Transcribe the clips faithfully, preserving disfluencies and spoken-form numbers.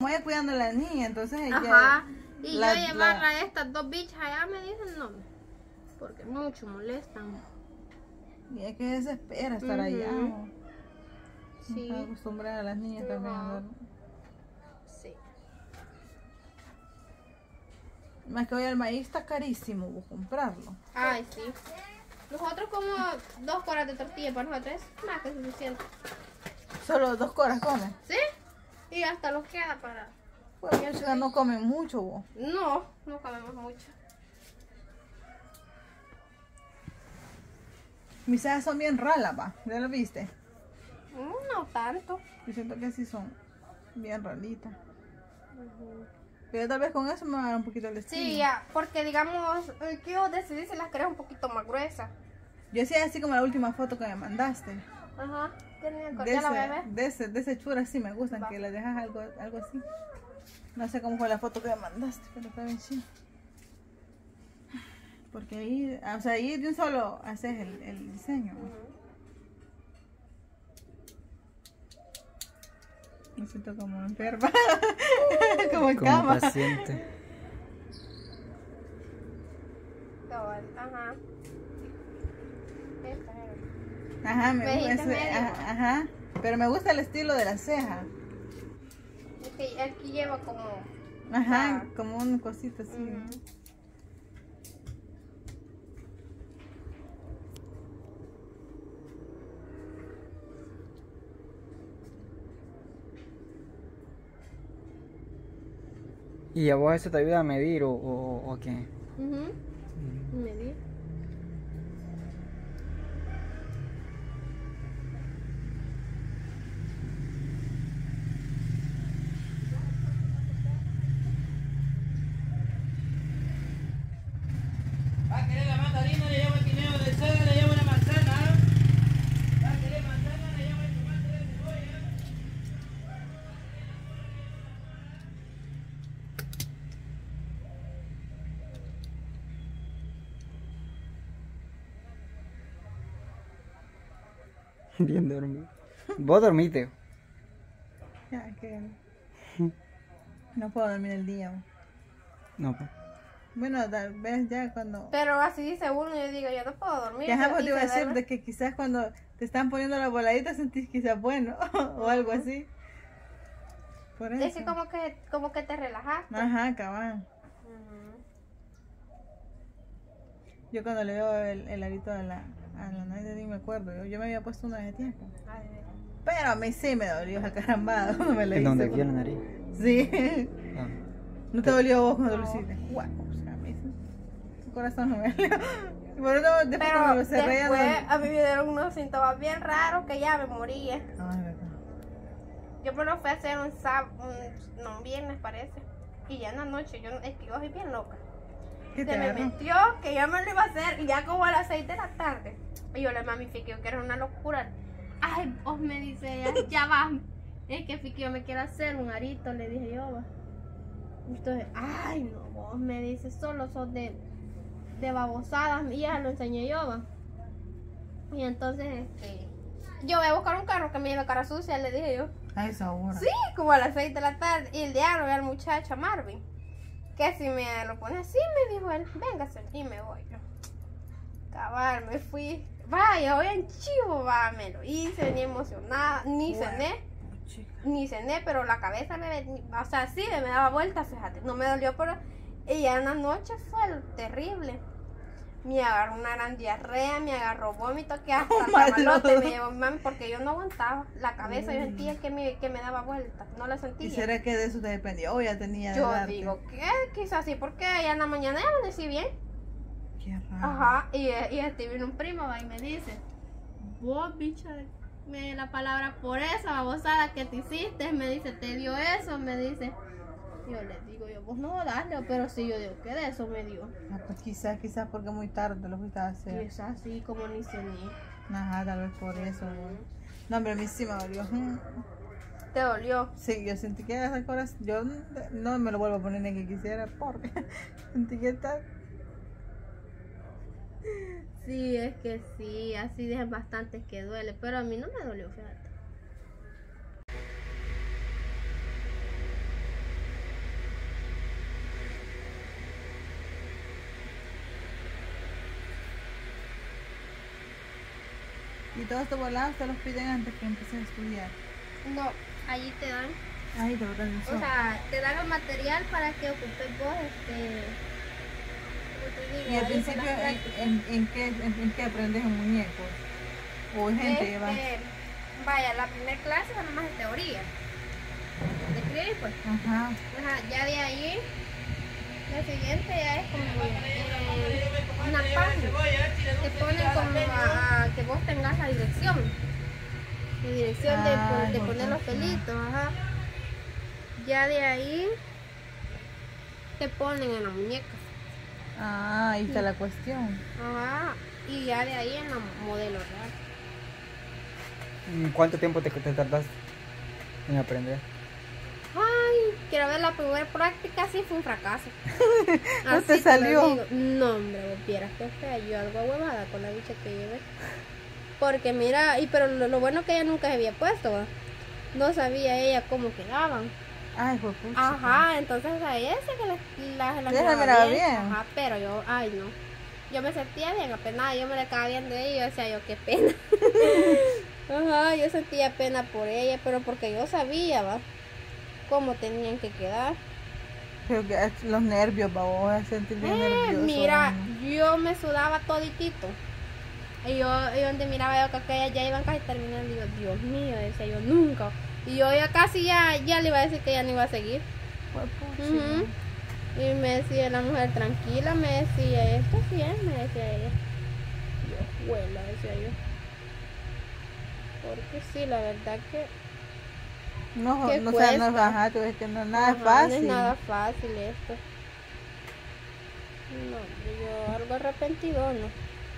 ella cuidando a la niña, entonces ella... Ajá, y la, yo llevarla la... a estas dos bichas allá me dicen no, porque mucho molestan. Y es que desespera estar uh-huh. allá. ¿No? Sí. No acostumbrada a las niñas uh-huh. también a ver. Sí. Más que hoy el maíz está carísimo, vos comprarlo. Ay, sí. Nosotros como dos coras de tortilla para nosotros es más que suficiente. ¿Solo dos coras comen? Sí. Y hasta los queda para... Pues ya no comen mucho vos. No, no comemos mucho. Mis cejas son bien ralas, va. ¿Ya lo viste? No tanto. Yo siento que sí son bien ralitas. Uh-huh. Pero tal vez con eso me va a dar un poquito el estilo. Sí, ya, porque digamos, que yo decidí si las querés un poquito más gruesas. Yo hacía así como la última foto que me mandaste. Ajá, de ese, la de ese, de ese chura sí me gustan, va. Que le dejas algo, algo así. No sé cómo fue la foto que me mandaste, pero está bien chido. Porque ahí, o sea, ahí de un solo haces el, el diseño. Uh-huh. Me siento como enferma, como en como cama. Paciente. Ajá. Ajá, me gusta, ajá, ajá, pero me gusta el estilo de la ceja. Es que aquí lleva como... Ajá, o sea, como un cosito así. Uh-huh. ¿Y a vos eso te ayuda a medir o, o, o qué? Uh-huh. Mm. Medir. ¿Va a querer la mandarina? Le llevo el guineo de seda, le llevo la manzana. ¿Va a querer manzana? Le llevo el tomate de cebolla. Bien dormido. ¿Vos dormiste? Ya, que no puedo dormir el día. No, pues. Bueno, tal vez ya cuando... Pero así dice uno, yo digo, yo no puedo dormir. Que jamás te iba a decir de que quizás cuando te están poniendo la voladita sentís quizás bueno, o algo así. Por eso. Es que como que, como que te relajaste. Ajá, cabal. Uh-huh. Yo cuando le veo el, el arito a la, a la nariz de mí me acuerdo, yo, yo me había puesto una de tiempo. Ay, pero a mí sí me dolió esa carambada cuando me la hice. ¿Dónde? ¿Aquí en la nariz? Sí. Ah. ¿No te dolió a vos cuando no. Lo hiciste? Wow, o sea, a mí su corazón no me dolió. Por eso, después pero me lo cerré, después no... a mí me dieron unos síntomas bien raros que ya me moría. Ay, verdad. Yo me lo fui a hacer un sábado, un, no, un viernes parece. Y ya en la noche, yo, es que yo soy bien loca. Se me agarró? Metió que yo me lo iba a hacer y ya como a las seis de la tarde. Y yo le mamifiqué que era una locura. Ay, vos me dice, ya va. Es que Fique, yo me quiero hacer un arito, le dije yo, va. Entonces, ay, no, vos me dice, solo sos de, de babosadas. Y ya lo enseñé yo, va. Y entonces, este, yo voy a buscar un carro que me lleve cara sucia, le dije yo. A esa hora. Sí, como a las seis de la tarde. Y el diablo ve al muchacho, Marvin, que si me lo pone así, me dijo él, véngase. Y me voy yo. Cabal, me fui. Vaya, hoy en chivo, va, me lo hice, ni emocionada, ni bueno, cené. Chica. Ni cené, pero la cabeza me, o sea, sí, me daba vueltas, fíjate. No me dolió, pero. Y ya en la noche fue terrible. Me agarró una gran diarrea, me agarró vómito, que hasta oh, malote me llevó mi mami porque yo no aguantaba. La cabeza mm. yo sentía que me, que me daba vueltas, no la sentía. ¿Y será que de eso te dependía? O ya tenía. Yo digo, ¿qué? Quizás sí, porque ya en la mañana ya amanecí bien. Qué raro. Ajá, y, y este vino un primo va y me dice, vos, bicha, me la palabra por esa babosada que te hiciste, me dice, te dio eso, me dice. Yo le digo, yo, vos no dale, pero sí, yo digo, ¿qué de eso me dio? Ah, pues quizás, quizás porque muy tarde lo fuiste a hacer. Quizás sí, como ni cené. Ajá, tal vez por eso. Mm. No, hombre, a mí sí me dolió. ¿Te dolió? Sí, yo sentí que esas cosas, yo no me lo vuelvo a poner ni que quisiera, porque sentí que está... Sí, es que sí, así dicen bastantes que duele, pero a mí no me dolió, fíjate. Y todos estos volados te los piden antes que empieces a estudiar. No, allí te dan, Ahí te botan el o sol. sea, te dan el material para que ocupes vos, este, ¿cómo te digo? Y al Ahí principio, con las ¿en, prácticas. en, en qué, en, en qué aprendes en muñecos? O hay gente que va. Este, vaya, la primera clase va nomás de teoría. De escribir, pues. Ajá. Ajá, ya de ahí, la siguiente ya es como eh, una página. Te ponen como a, a que vos tengas la dirección. La dirección de, Ah, de poner los importante. pelitos, ajá. Ya de ahí te ponen en la muñeca. Ah, ahí está la cuestión. Ajá. Y ya de ahí en la modelo real. ¿Cuánto tiempo te, te tardas en aprender? Ay, quiero ver la primera práctica, sí fue un fracaso. ¿No Así te lo salió? digo. No, hombre, vos vieras que fea, yo algo huevada con la bicha que llevé. Porque mira, y pero lo, lo bueno que ella nunca se había puesto, ¿va? No sabía ella cómo quedaban. Ay, pues pucha. Ajá, entonces a ella sí que la, la, la Ella la miraba bien. Ajá, pero yo, ay no. Yo me sentía bien apenada, yo me le quedaba viendo a ella y yo decía yo, qué pena. Ajá, yo sentía pena por ella, pero porque yo sabía, va, cómo tenían que quedar. Creo que es los nervios, va, vos vas a sentir bien Eh, nervioso. mira, ¿no? yo me sudaba toditito. Y yo, y donde miraba yo que aquellas ya iban casi terminando, digo, Dios mío, decía yo, nunca. Y yo ya casi ya, ya le iba a decir que ya no iba a seguir. Pues, pucha. Ujú. Y me decía la mujer, tranquila, me decía, esto sí es, me decía ella. Yo, huela, decía yo. Porque sí, la verdad que No, ¿Qué no, o sea, no, cuesta? ajá, tú ves que no, nada es ajá, fácil. no es nada fácil esto. No, hombre, yo algo arrepentido, ¿no?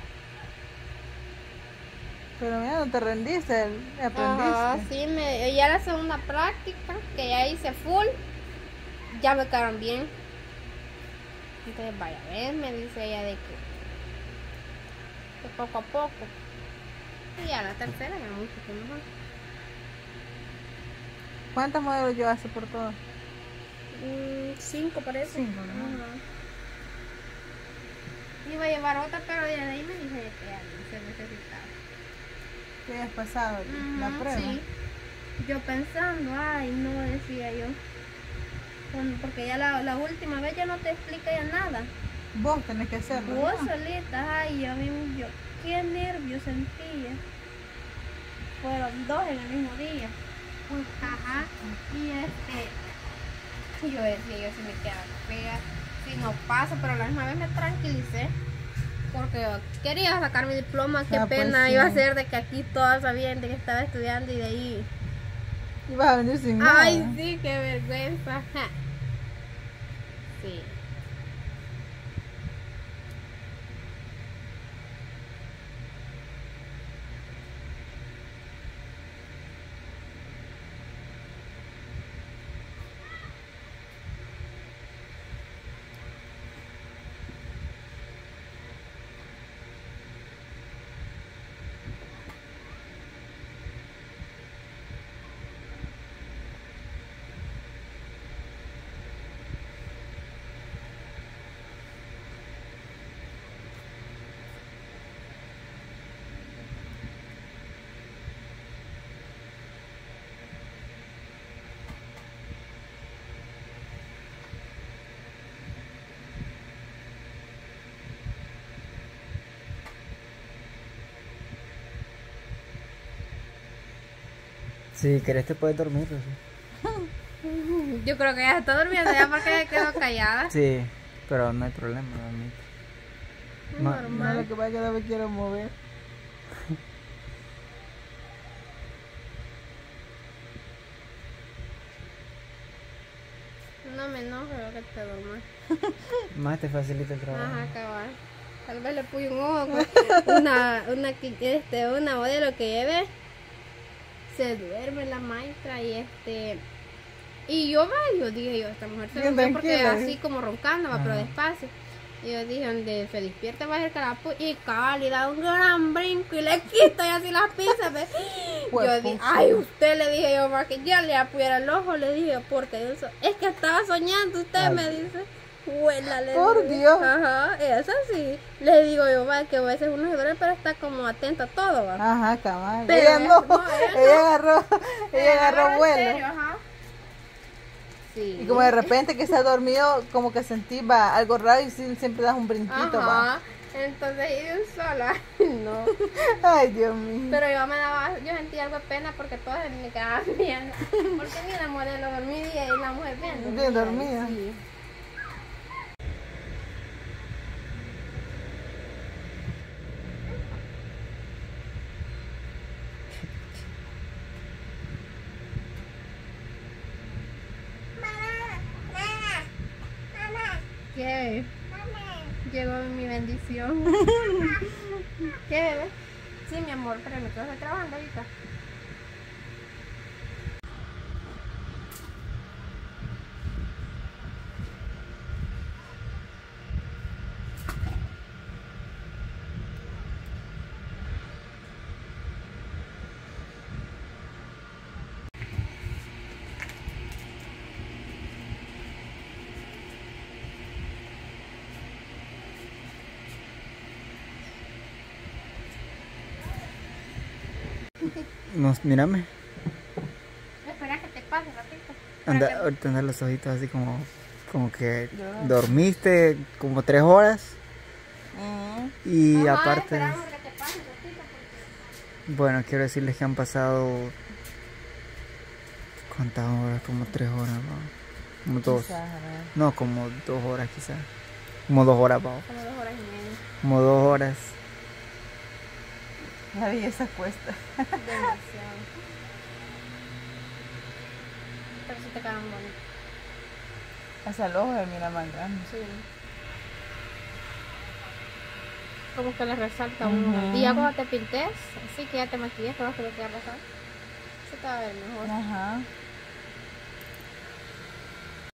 Pero mira, no te rendiste, aprendiste. Ajá, sí, me, ya la segunda práctica, que ya hice full, ya me quedaron bien. Entonces, vaya a ver, me dice ella de que, que poco a poco. Y ya la tercera ya mucho que mejor. ¿Cuántos modelos llevaste por todo? Mm, cinco parece. Cinco, ¿no? Ajá. Iba a llevar otra, pero de ahí me dije que ya no se necesitaba. ¿Qué hayas pasado la Ujú, prueba? sí. Yo pensando, ay, no, decía yo. Con- Porque ya la, la última vez ya no te explica ya nada. Vos tenés que hacerlo. Vos ¿no? solita, ay, yo, a mí, yo, qué nervios sentía. Fueron dos en el mismo día. Ajá. Y este, yo decía, yo si me queda fea, si no pasa, pero a la misma vez me tranquilicé. Porque yo quería sacar mi diploma, qué Ah, pues pena sí. iba a ser de que aquí todas sabían de que estaba estudiando y de ahí. Y vas a venir sin nada. Ay, sí, qué vergüenza. Ja. Sí. Si querés te puedes dormir, Rosy. Yo creo que ya está durmiendo ya porque quedó callada. Sí, pero no hay problema, dormir. No, No, Normal. lo que pasa es que no me quiero mover. No me enojo, yo que te duermas. más te facilita el trabajo. Ajá, cabal. Tal vez le puse un ojo. Pues, una, una, que- este, una modelo que lleve. Se duerme la maestra y este. Y yo, va, yo dije yo, esta mujer se Bien durmió porque tranquila, así ¿eh? como roncando, va, pero Ajá. despacio. Y yo dije, donde se despierta va a ser que la pu- y cabal, y da un gran brinco y le quito y así las pinzas. ¿Ves? Pues, Yo dije, pucha. ay, usted le dije yo, para que ya le apoyara el ojo, le dije, porque yo so- es que estaba soñando, usted Ay. me dice. Huela, le Por digo. Dios. Ajá, eso sí. Le digo yo, va, que a veces uno se duerme, pero está como atento a todo, va. Ajá, cabal. Pero ella ella- no, no, ella no. ella agarró, ella Eh, agarró en vuelo. serio, ajá. Sí. Y como de repente que está dormido, como que sentí va, algo raro y sí, siempre das un brinquito, va. Ajá. Entonces, y de un solo, ay, no. Ay, Dios mío. Pero yo me daba, yo sentía algo de pena porque todos me quedaban viendo. Porque ni la modelo dormida y la mujer bien Bien dormida. Sí. ¿Qué? Llegó mi bendición. ¿Qué, bebé? Sí, mi amor, pero me estoy trabajando ahorita. No, mírame. Espera que te pase ratito. Anda, Para que- ahorita andan los ojitos así como, como que dormiste como tres horas. Mm. Y Ajá, aparte, esperamos que te pase ratito porque... bueno, quiero decirles que han pasado. ¿Cuántas horas? Como tres horas, ¿no? Como dos. Quizás, ¿verdad? No, como dos horas quizás. Como dos horas, ¿no? Como dos horas y media. Como dos horas. La belleza cuesta. Demasiado. Pero sí te quedan bonitos. Hasta el ojo de mira más grande. Sí. Como que le resalta a uno. Ujú. Y ya cuando te pintes, así que ya te maquillas, todo lo que te va a pasar, se te va a ver mejor. Ajá.